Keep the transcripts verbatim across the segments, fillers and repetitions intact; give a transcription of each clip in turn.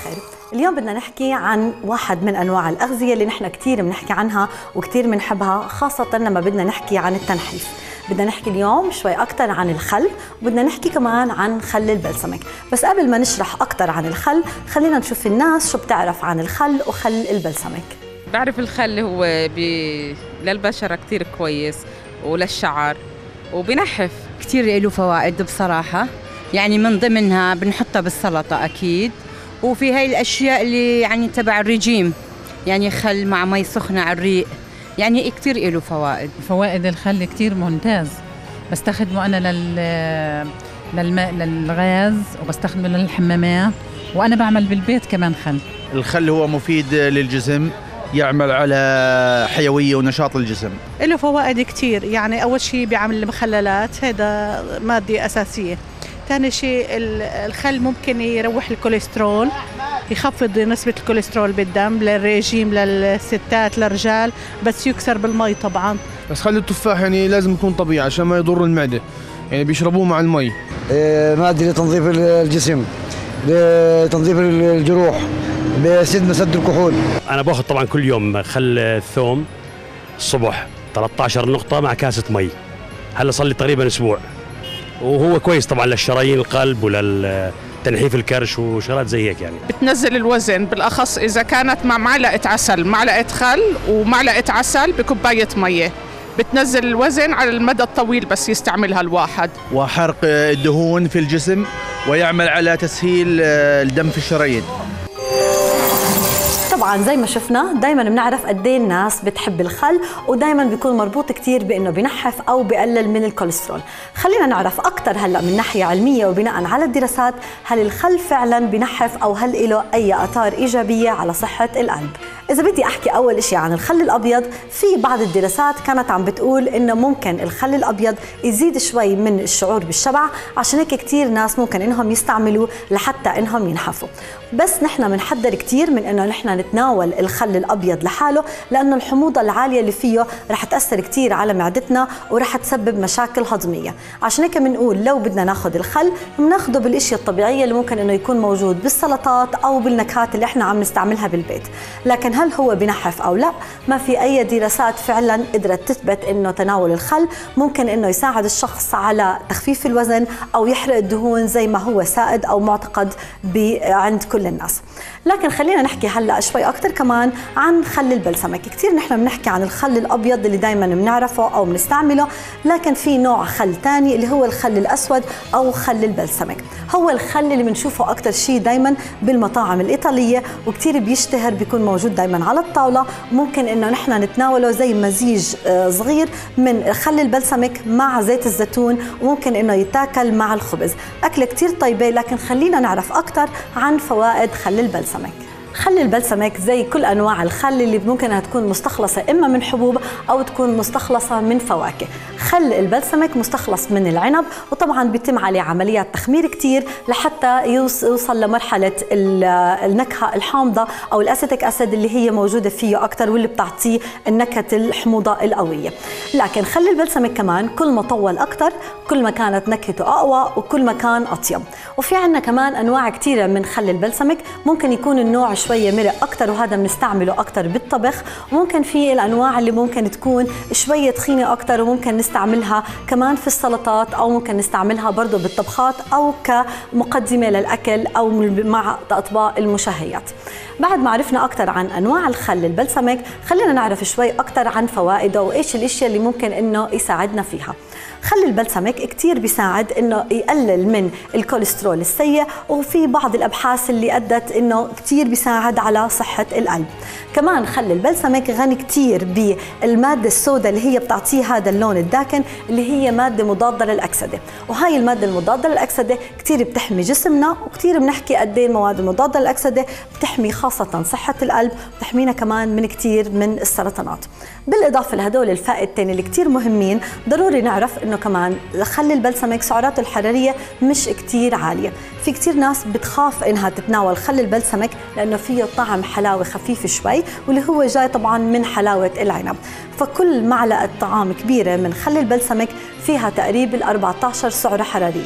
الخير. اليوم بدنا نحكي عن واحد من أنواع الأغذية اللي نحن كتير بنحكي عنها وكتير بنحبها، خاصة لما بدنا نحكي عن التنحيف. بدنا نحكي اليوم شوي أكتر عن الخل، وبدنا نحكي كمان عن خل البلسمك. بس قبل ما نشرح أكتر عن الخل خلينا نشوف الناس شو بتعرف عن الخل وخل البلسمك. بعرف الخل هو بي... للبشرة كتير كويس وللشعر وبنحف كتير له فوائد بصراحة، يعني من ضمنها بنحطها بالسلطة أكيد، وفي هاي الأشياء اللي يعني تبع الرجيم، يعني خل مع مي سخنة على الريق، يعني كتير له فوائد. فوائد الخل كتير ممتاز، بستخدمه أنا لل للماء للغاز، وبستخدمه للحمامات، وأنا بعمل بالبيت كمان خل. الخل هو مفيد للجسم، يعمل على حيوية ونشاط الجسم. له فوائد كتير، يعني أول شيء بيعمل المخللات، هذا مادة أساسية. ثاني شيء الخل ممكن يروح الكوليسترول، يخفض نسبة الكوليسترول بالدم للرجيم للستات للرجال، بس يكسر بالمي طبعا. بس خل التفاح يعني لازم يكون طبيعي عشان ما يضر المعدة، يعني بيشربوه مع المي. مادة لتنظيف الجسم، لتنظيف الجروح، بسد مسد الكحول. أنا باخذ طبعا كل يوم خل الثوم الصبح ثلاثة عشر نقطة مع كاسة مي، هلا صار لي تقريبا أسبوع، وهو كويس طبعا للشرايين القلب وللتنحيف الكرش وشغلات زي هيك. يعني بتنزل الوزن بالأخص إذا كانت مع معلقة عسل، معلقة خل ومعلقة عسل بكوباية مية، بتنزل الوزن على المدى الطويل بس يستعملها الواحد. وحرق الدهون في الجسم، ويعمل على تسهيل الدم في الشرايين. طبعا زي ما شفنا دايما بنعرف قد ايه الناس بتحب الخل، ودايما بيكون مربوط كتير بانه بنحف او بقلل من الكوليسترول. خلينا نعرف اكثر هلا من ناحيه علميه وبناء على الدراسات، هل الخل فعلا بنحف او هل له اي اثار ايجابيه على صحه القلب؟ إذا بدي أحكي أول إشي عن الخل الأبيض، في بعض الدراسات كانت عم بتقول إنه ممكن الخل الأبيض يزيد شوي من الشعور بالشبع، عشان هيك كتير ناس ممكن إنهم يستعملوه لحتى إنهم ينحفوا. بس نحن بنحذر كتير من إنه نحن نتناول الخل الأبيض لحاله، لأنه الحموضة العالية اللي فيه رح تأثر كتير على معدتنا ورح تسبب مشاكل هضمية. عشان هيك بنقول لو بدنا ناخذ الخل بناخذه بالأشياء الطبيعية اللي ممكن إنه يكون موجود بالسلطات أو بالنكهات اللي إحنا عم نستعملها بالبيت. لكن هل هو بنحف أو لا؟ ما في أي دراسات فعلا قدرت تثبت إنه تناول الخل ممكن إنه يساعد الشخص على تخفيف الوزن أو يحرق الدهون زي ما هو سائد أو معتقد عند كل الناس. لكن خلينا نحكي هلا شوي أكتر كمان عن خل البلسمك. كتير نحن بنحكي عن الخل الأبيض اللي دايما بنعرفه أو بنستعمله، لكن في نوع خل تاني اللي هو الخل الأسود أو خل البلسمك. هو الخل اللي بنشوفه أكتر شيء دايما بالمطاعم الإيطالية، وكتير بيشتهر، بيكون موجود دايما على الطاولة. ممكن إنه نحن نتناوله زي مزيج صغير من خل البلسمك مع زيت الزيتون، وممكن إنه يتاكل مع الخبز. أكلة كتير طيبة. لكن خلينا نعرف أكتر عن فوائد خل البلسمك. خل البلسمك زي كل أنواع الخل اللي ممكن أنها تكون مستخلصة إما من حبوب أو تكون مستخلصة من فواكه. خل البلسمك مستخلص من العنب، وطبعا بيتم عليه عمليات تخمير كتير لحتى يوصل لمرحلة النكهة الحامضة أو الأسيتيك أسيد اللي هي موجودة فيه أكتر، واللي بتعطيه النكهة الحموضة القوية. لكن خل البلسمك كمان كل ما طول أكتر كل ما كانت نكهته أقوى وكل ما كان أطيب. وفي عنا كمان أنواع كتيرة من خل البلسمك، ممكن يكون النوع شوية مرق أكتر وهذا بنستعمله أكتر بالطبخ، وممكن في الأنواع اللي ممكن تكون شوية تخينة أكتر وممكن نستعملها كمان في السلطات، أو ممكن نستعملها برضو بالطبخات أو كمقدمة للأكل أو مع أطباق المشهيات. بعد ما عرفنا أكتر عن أنواع الخل البلسمك، خلينا نعرف شوي أكتر عن فوائده وإيش الأشياء اللي ممكن إنه يساعدنا فيها. خل البلسمك كتير بيساعد إنه يقلل من الكوليسترول السيء، وفي بعض الأبحاث اللي أدت إنه كتير بيساعد على صحة القلب. كمان خل البلسمك غني كتير بالمادة السوداء اللي هي بتعطيه هذا اللون الداكن، اللي هي مادة مضادة للأكسدة، وهي المادة المضادة للأكسدة كتير بتحمي جسمنا، وكتير بنحكي قد ايه المواد المضادة للأكسدة بتحمي خاصة صحة القلب، بتحمينا كمان من كتير من السرطانات. بالإضافة لهدول الفائدتين اللي كتير مهمين، ضروري نعرف إنه كمان خل البلسمك سعراته الحرارية مش كتير عالية. في كتير ناس بتخاف إنها تتناول خل البلسمك لأنه فيه طعم حلاوة خفيف شوي، واللي هو جاي طبعا من حلاوة العنب. فكل معلقة طعام كبيرة من خل البلسمك فيها تقريبا أربعة عشر سعرة حرارية.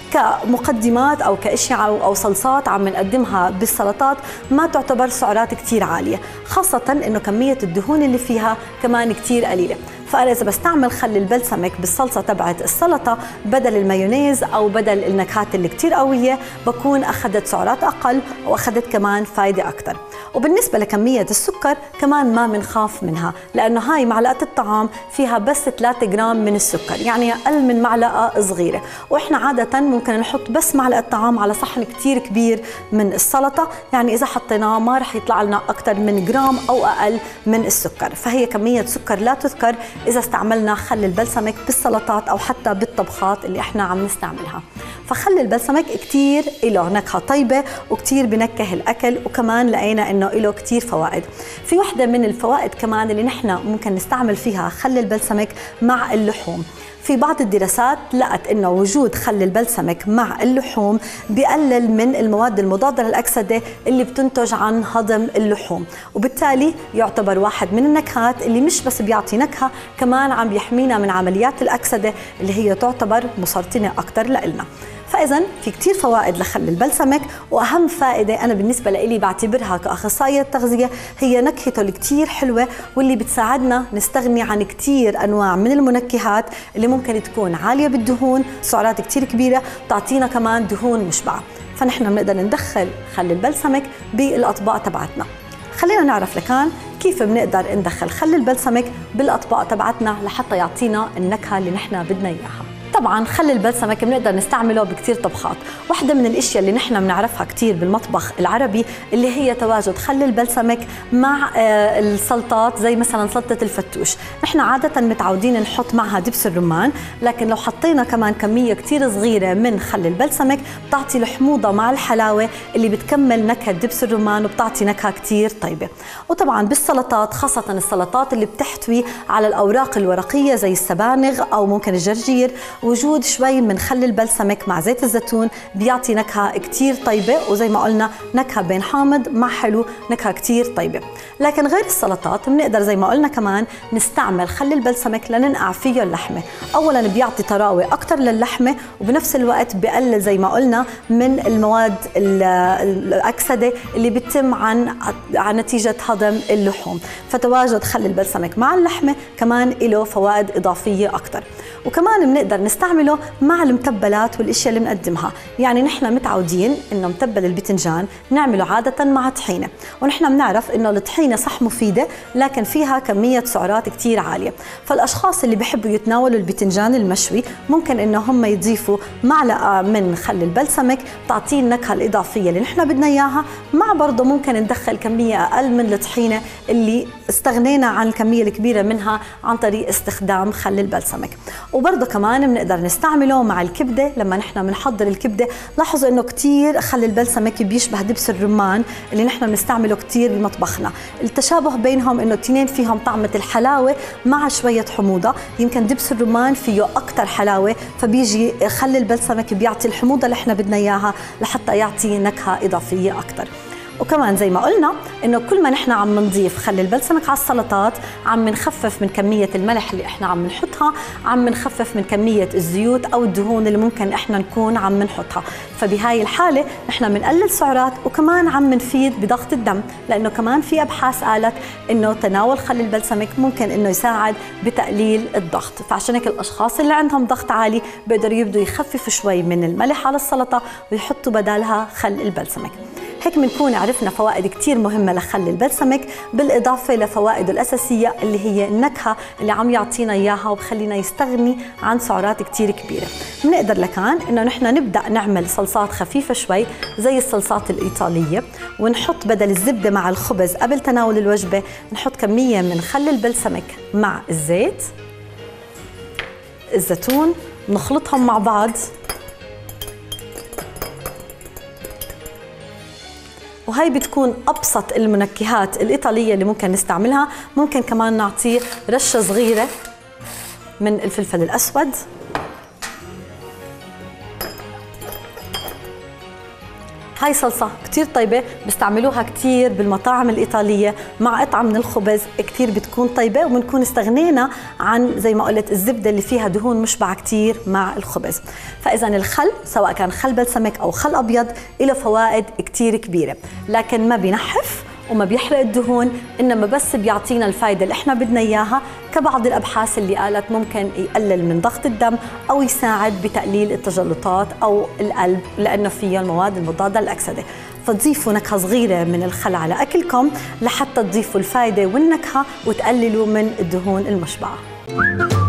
كمقدمات او كاشياء او او صلصات عم نقدمها بالسلطات ما تعتبر سعرات كثير عاليه، خاصه انه كميه الدهون اللي فيها كمان كثير قليله. فأنا إذا بستعمل خل البلسمك بالصلصة تبعت السلطة بدل المايونيز أو بدل النكهات اللي كتير قوية، بكون أخذت سعرات أقل وأخذت كمان فايدة أكتر. وبالنسبة لكمية السكر كمان ما بنخاف منها، لأنه هاي معلقة الطعام فيها بس ثلاثة جرام من السكر، يعني أقل من معلقة صغيرة، وإحنا عادة ممكن نحط بس معلقة طعام على صحن كتير كبير من السلطة، يعني إذا حطيناه ما رح يطلع لنا أكتر من جرام أو أقل من السكر، فهي كمية سكر لا تذكر إذا استعملنا خل البلسمك بالسلطات أو حتى بالطبخات اللي إحنا عم نستعملها. فخل البلسمك كتير له نكهة طيبة وكتير بنكه الأكل، وكمان لقينا إنه له كتير فوائد. في وحدة من الفوائد كمان اللي نحن ممكن نستعمل فيها خل البلسمك مع اللحوم. في بعض الدراسات لقت إنه وجود خل البلسمك مع اللحوم بيقلل من المواد المضادة للأكسدة اللي بتنتج عن هضم اللحوم، وبالتالي يعتبر واحد من النكهات اللي مش بس بيعطي نكهة، كمان عم بيحمينا من عمليات الأكسدة اللي هي تعتبر مسرطنة أكتر لإلنا. فإذا في كتير فوائد لخل البلسمك، وأهم فائدة أنا بالنسبة لي بعتبرها كأخصائية تغذية هي نكهته الكتير حلوة، واللي بتساعدنا نستغني عن كتير أنواع من المنكهات اللي ممكن تكون عالية بالدهون، سعرات كتير كبيرة، تعطينا كمان دهون مشبعة. فنحن بنقدر ندخل خل البلسمك بالأطباق تبعتنا. خلينا نعرف لكان كيف بنقدر ندخل خل البلسمك بالأطباق تبعتنا لحتى يعطينا النكهة اللي نحن بدنا إياها. طبعا خل البلسمك بنقدر نستعمله بكتير طبخات. واحدة من الاشياء اللي نحن بنعرفها كتير بالمطبخ العربي اللي هي تواجد خل البلسمك مع السلطات، زي مثلا سلطة الفتوش. نحن عادة متعودين نحط معها دبس الرمان، لكن لو حطينا كمان كمية كتير صغيرة من خل البلسمك بتعطي الحموضة مع الحلاوة اللي بتكمل نكهة دبس الرمان وبتعطي نكهة كتير طيبة. وطبعا بالسلطات، خاصة السلطات اللي بتحتوي على الأوراق الورقية زي السبانغ أو ممكن الجرجير، وجود شوي من خل البلسمك مع زيت الزيتون بيعطي نكهة كتير طيبة، وزي ما قلنا نكهة بين حامض مع حلو، نكهة كتير طيبة. لكن غير السلطات بنقدر زي ما قلنا كمان نستعمل خل البلسمك لننقع فيه اللحمة. أولا بيعطي طراوة أكتر للحمة، وبنفس الوقت بيقلل زي ما قلنا من المواد الأكسدة اللي بتتم عن عن نتيجة هضم اللحوم. فتواجد خل البلسمك مع اللحمة كمان له فوائد إضافية أكتر. وكمان بنقدر نستعمله مع المتبلات والاشياء اللي بنقدمها، يعني نحن متعودين انه متبل البتنجان نعمله عاده مع طحينه، ونحن بنعرف انه الطحينه صح مفيده لكن فيها كميه سعرات كتير عاليه. فالاشخاص اللي بيحبوا يتناولوا البتنجان المشوي ممكن انه هم يضيفوا معلقه من خل البلسمك تعطيه النكهه الاضافيه اللي نحن بدنا اياها، مع برضه ممكن ندخل كميه اقل من الطحينه اللي استغنينا عن الكميه الكبيره منها عن طريق استخدام خل البلسمك. وبرضه كمان بنقدر نستعمله مع الكبده. لما نحن بنحضر الكبده لاحظوا انه كتير خل البلسمك بيشبه دبس الرمان اللي نحن بنستعمله كتير بمطبخنا. التشابه بينهم انه الاثنين فيهم طعمه الحلاوه مع شويه حموضه، يمكن دبس الرمان فيه اكثر حلاوه، فبيجي خل البلسمك بيعطي الحموضه اللي احنا بدنا اياها لحتى يعطي نكهه اضافيه اكثر. وكمان زي ما قلنا انه كل ما نحن عم نضيف خل البلسمك على السلطات عم نخفف من كميه الملح اللي احنا عم نحطها، عم نخفف من كميه الزيوت او الدهون اللي ممكن احنا نكون عم نحطها. فبهاي الحاله نحن بنقلل سعرات، وكمان عم نفيد بضغط الدم، لانه كمان في ابحاث قالت انه تناول خل البلسمك ممكن انه يساعد بتقليل الضغط. فعشان هيك الاشخاص اللي عندهم ضغط عالي بيقدروا يبدوا يخففوا شوي من الملح على السلطه ويحطوا بدالها خل البلسمك. هيك بنكون عرفنا فوائد كتير مهمة لخل البلسمك، بالإضافة لفوائده الأساسية اللي هي النكهة اللي عم يعطينا إياها وبخلينا يستغني عن سعرات كتير كبيرة. بنقدر لكان إنه نحن نبدأ نعمل صلصات خفيفة شوي زي الصلصات الإيطالية، ونحط بدل الزبدة مع الخبز قبل تناول الوجبة نحط كمية من خل البلسمك مع الزيت الزيتون، نخلطهم مع بعض، وهي بتكون أبسط المنكهات الإيطالية اللي ممكن نستعملها. ممكن كمان نعطيه رشة صغيرة من الفلفل الأسود، هاي صلصة كتير طيبة، بيستعملوها كتير بالمطاعم الإيطالية مع قطعة من الخبز، كتير بتكون طيبة، وبنكون استغنينا عن زي ما قلت الزبدة اللي فيها دهون مشبعة كتير مع الخبز. فإذا الخل سواء كان خل بلسمك أو خل أبيض له فوائد كتير كبيرة، لكن ما بينحف وما بيحرق الدهون، إنما بس بيعطينا الفايدة اللي إحنا بدنا إياها، كبعض الأبحاث اللي قالت ممكن يقلل من ضغط الدم أو يساعد بتقليل التجلطات أو القلب، لأنه فيه المواد المضادة للأكسدة. فتضيفوا نكهة صغيرة من الخل على أكلكم لحتى تضيفوا الفايدة والنكهة وتقللوا من الدهون المشبعة.